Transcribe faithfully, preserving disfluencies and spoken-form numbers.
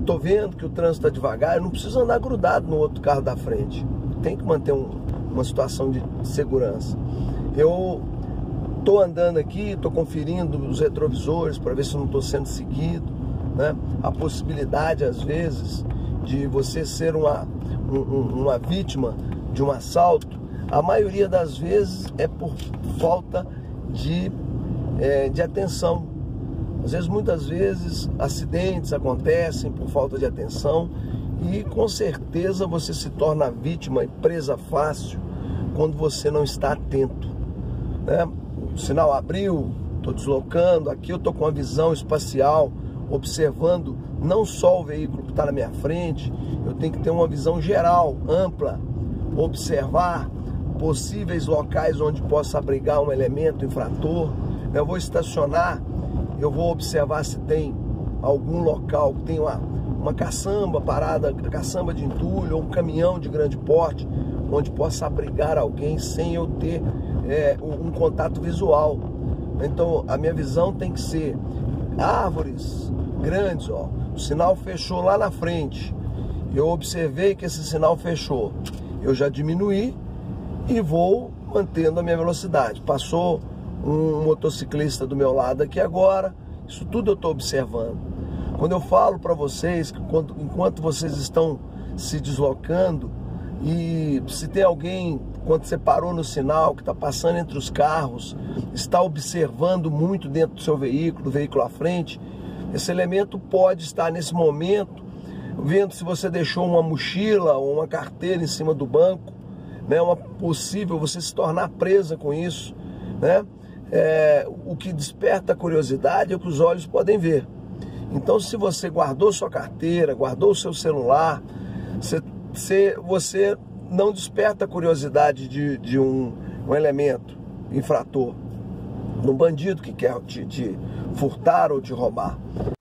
tô vendo que o trânsito está devagar, eu não preciso andar grudado no outro carro da frente. Tem que manter um, uma situação de segurança. Eu tô andando aqui, tô conferindo os retrovisores para ver se eu não estou sendo seguido, né? A possibilidade, às vezes, de você ser uma, um, uma vítima de um assalto, a maioria das vezes é por falta de, é, de atenção. Às vezes, muitas vezes, acidentes acontecem por falta de atenção e, com certeza, você se torna vítima e presa fácil quando você não está atento, né? O sinal abriu, estou deslocando, aqui eu estou com uma visão espacial, observando não só o veículo que está na minha frente, eu tenho que ter uma visão geral, ampla, observar possíveis locais onde possa abrigar um elemento infrator. Eu vou estacionar, eu vou observar se tem algum local que tem uma, uma caçamba parada, caçamba de entulho, ou um caminhão de grande porte, onde possa abrigar alguém sem eu ter é, um contato visual. Então a minha visão tem que ser árvores grandes, ó. O sinal fechou lá na frente, eu observei que esse sinal fechou, eu já diminuí e vou mantendo a minha velocidade. Passou um motociclista do meu lado aqui agora, isso tudo eu estou observando. Quando eu falo para vocês que quando, enquanto vocês estão se deslocando, e se tem alguém, quando você parou no sinal, que está passando entre os carros, está observando muito dentro do seu veículo, do veículo à frente, esse elemento pode estar nesse momento vendo se você deixou uma mochila ou uma carteira em cima do banco, né? Uma possível você se tornar presa com isso, né? É, o que desperta a curiosidade é o que os olhos podem ver. Então, se você guardou sua carteira, guardou o seu celular, você, você, você não desperta a curiosidade de, de um, um elemento infrator, de um bandido que quer te, te furtar ou te roubar.